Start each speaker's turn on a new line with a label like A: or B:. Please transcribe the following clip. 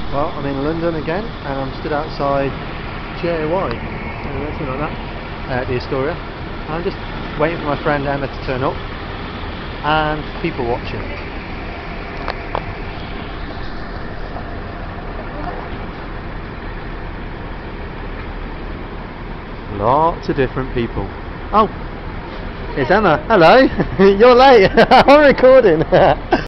A: Well, I'm in London again, and I'm stood outside JY, something like that, the Astoria. And I'm just waiting for my friend Emma to turn up, and people watching. Lots of different people. Oh, it's Emma. Hello. You're late. I'm recording.